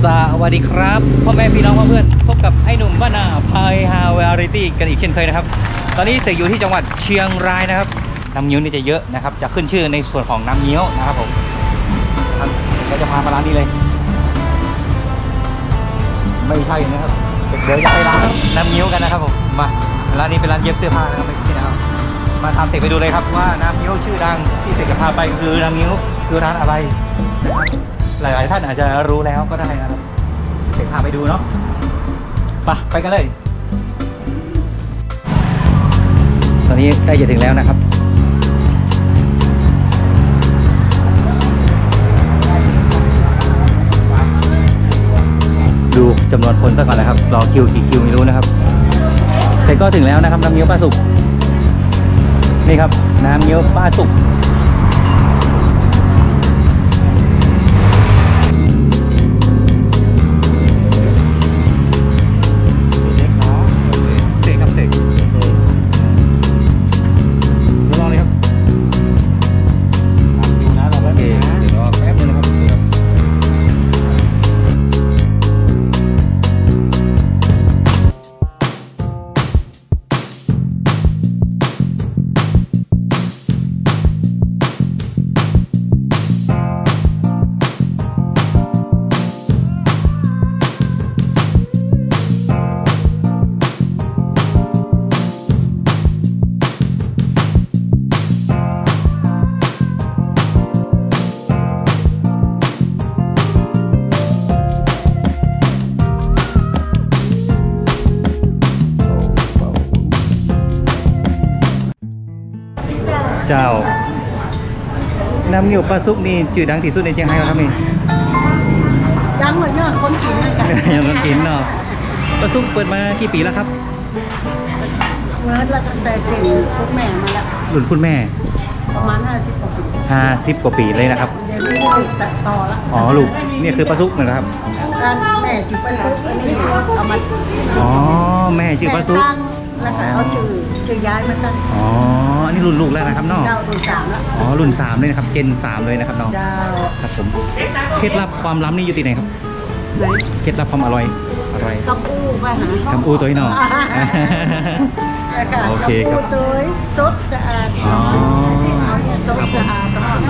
สวัสดีครับพ่อแม่พี่น้องเพื่อนพบกับไอ้หนุ่มบ้านนาพายฮาวาริตี้กันอีกเช่นเคยนะครับตอนนี้เสกอยู่ที่จังหวัดเชียงรายนะครับน้ำเงี้ยวนี่จะเยอะนะครับจะขึ้นชื่อในส่วนของน้ำเงี้ยวนะครับผมเราจะพามาร้านนี้เลยไม่ใช่นะครับเดี๋ยวจะไปร้านน้ำเงี้ยวกันนะครับผมมาร้านนี้เป็นร้านเย็บเสื้อผ้านะครับไม่ใช่นะครับมาตามเสกไปดูเลยครับว่าน้ำเงี้ยวชื่อดังที่เสกจะพาไปคือน้ำเงี้ยวคือร้านอะไรหลายๆท่านอาจจะรู้แล้วก็ได้นะครับเดี๋ยวพาไปดูเนาะไปกันเลยตอนนี้ใกล้จะถึงแล้วนะครับดูจำนวนคนซะก่อนนะครับรอคิวกี่คิวไม่รู้นะครับเสร็จก็ถึงแล้วนะครับน้ำเงี้ยวป้าสุกนี่ครับน้ำเงี้ยวป้าสุกเจ้าน้ำเงี้ยวปลาซุกนี่จืดดังที่สุดในเชียงรายครับนี่ดังเหมือนยอดคนกินนั่นกันยังคนกินเนาะปลาซุกเปิดมากี่ปีแล้วครับเมื่อเราตั้งแต่เจนคุณแม่มาแล้วรุ่นคุณแม่ประมาณ50 กว่าปี 50 กว่าปีเลยนะครับเดี๋ยวนี้ลูกตัดต่อละอ๋อลูกนี่คือปลาซุกเหมือนครับการแม่จืดปลาซุกอันนี้เอามาอ๋อแม่จืดปลาซุกแล้วก็เอาจืดย้ายมาตั้งอ๋ออันนี้รุ่นลูกแล้วนะครับน้องเจ้ารุ่น3แล้วอ๋อรุ่น3เลยนะครับเจน3เลยนะครับน้องเจ้าครับผมเคล็ดลับความล้ำนี่อยู่ที่ไหนครับเคล็ดลับความอร่อยกำอู้ไปหากำอู้ตัวน้องโอเคครับตัวสดสะอาดอ๋อสดสะอาด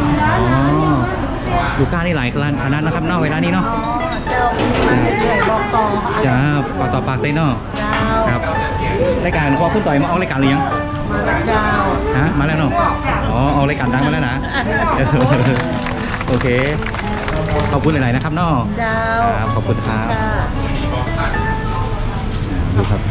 ลูกค้านี่หลายขนาดนะครับนอกเวลานี้เนาะเจ้าเรื่อยบอกต่อจ้าปากต่อปากได้เนาะครับรายการพอคุณต่อยมาออกรายการหรือยังมาแล้วเจ้าฮะมาแล้วเนาะอ๋อออกรายการดังมาแล้วนะโอเคขอบคุณหลายๆนะครับน้องเจ้าครับขอบคุณครับดูครับ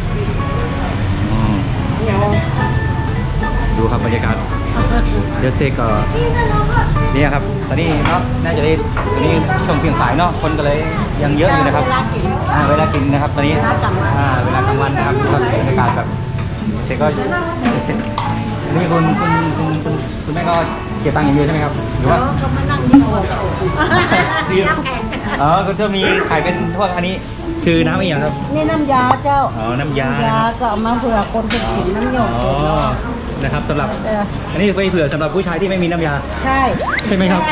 ดูครับบรรยากาศเดี๋ยวเซก็นี่ครับตอนนี้เนาะน่าจะได้ตอนนี้ช่วงเพียงสายเนาะคนก็เลยยังเยอะอยู่นะครับเวลากินนะครับตอนนี้เวลากลางวันนะครับบรรยากาศแบบเซก็นี่คุณแม่ก็เก็บตังค์อย่างเดียวใช่ไหมครับหรือว่าก็มานั่งยิ้มหัวอ๋อก็จะมีขายเป็นพวกอันนี้คือน้ำอะไรอย่างครับนี่น้ำยาเจ้าอ๋อน้ำยาก็เอามาเผื่อคนไปกินน้ำหยดนะครับสำหรับอันนี้ไปเผื่อสำหรับผู้ชายที่ไม่มีน้ำยาใช่ไหมครับ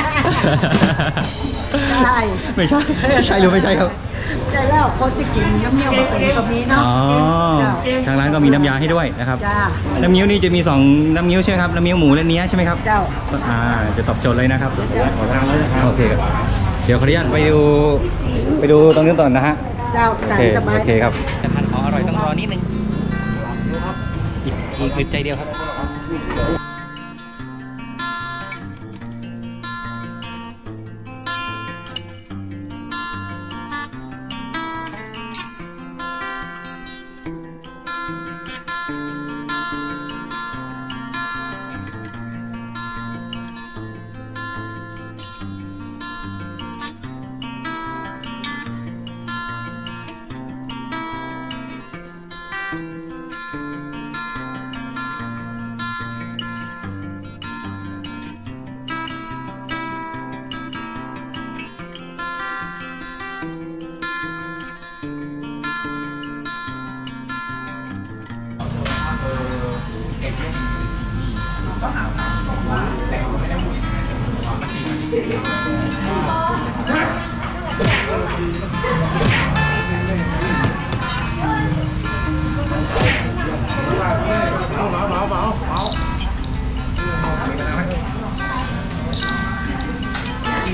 ใช่ไม่ใช่ใช่หรือไม่ใช่ครับใช่แล้วคนที่กินน้ำเงี้ยวมาเป็นก็มีเนาะทางร้านก็มีน้ำยาให้ด้วยนะครับน้ำเงี้ยวนี่จะมี2น้ำเงี้ยวใช่ไหมครับน้ำเงี้ยวหมูและเนื้อใช่ไหมครับเจ้าจะตอบโจทย์เลยนะครับโอเคเดี๋ยวขออนุญาตไปดูตรงนี้ต่อนะฮะเจ้าโอเคครับจะทานของอร่อยต้องรอนิดนึงดูครับอีกอึดใจเดียวครับ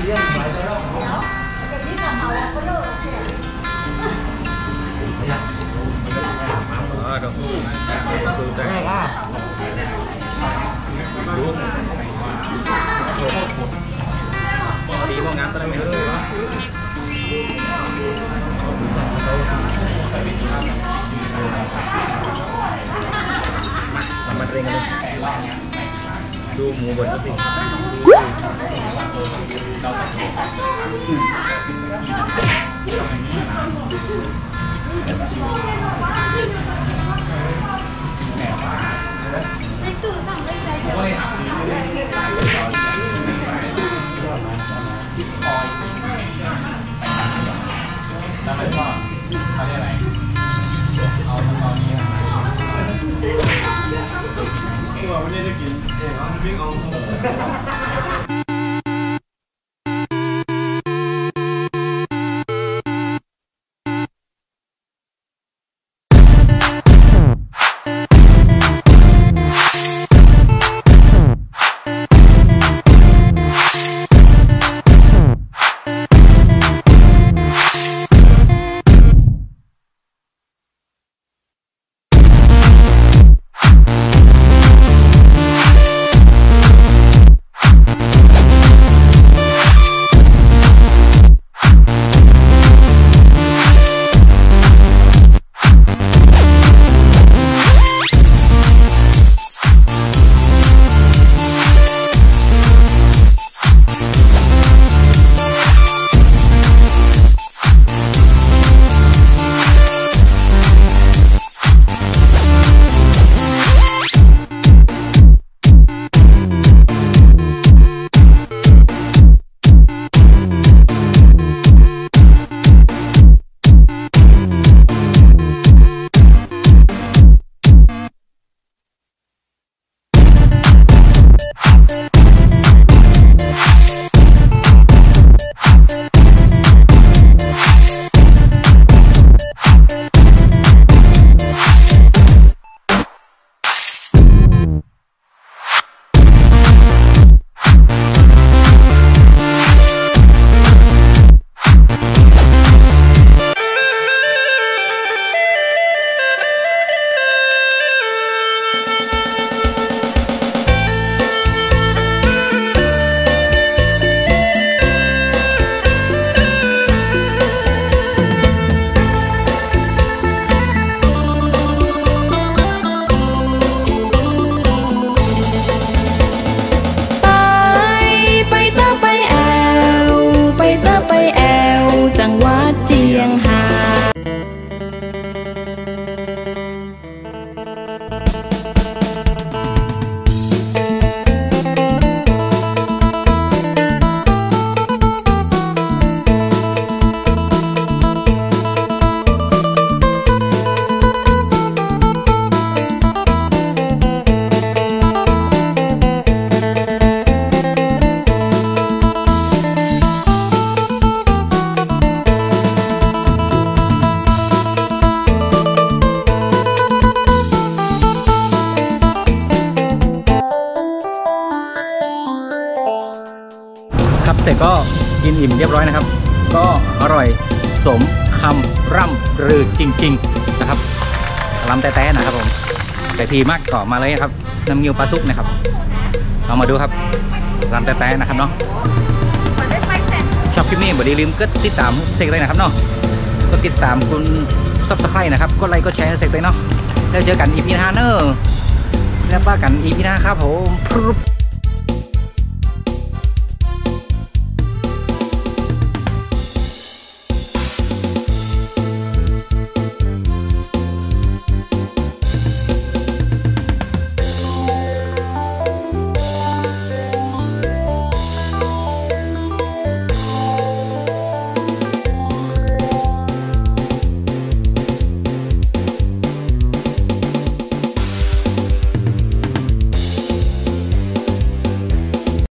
ดีพวกงานตอนนั้นไม่รู้วะมาเร่งกันดูหมูบดก็สิครับเสร็จก็กินอิ่มเรียบร้อยนะครับก็อร่อยสมคำร่ำรือจริงๆนะครับลำแต่นะครับผมแต่ทีมากต่อมาเลยครับน้ำเงี้ยวปลาซุกนะครับเรามาดูครับลำแต่นะครับเนาะชอบคลิปนี้อย่าลืมกดติดตามเสกเลยนะครับเนาะก็ติดตามคุณซับสไครต์นะครับก็ไลค์ก็แชร์เสกเลยเนาะแล้วเจอกันอีพีหน้าเนอะแล้วป้ากันอีพีหน้าครับผม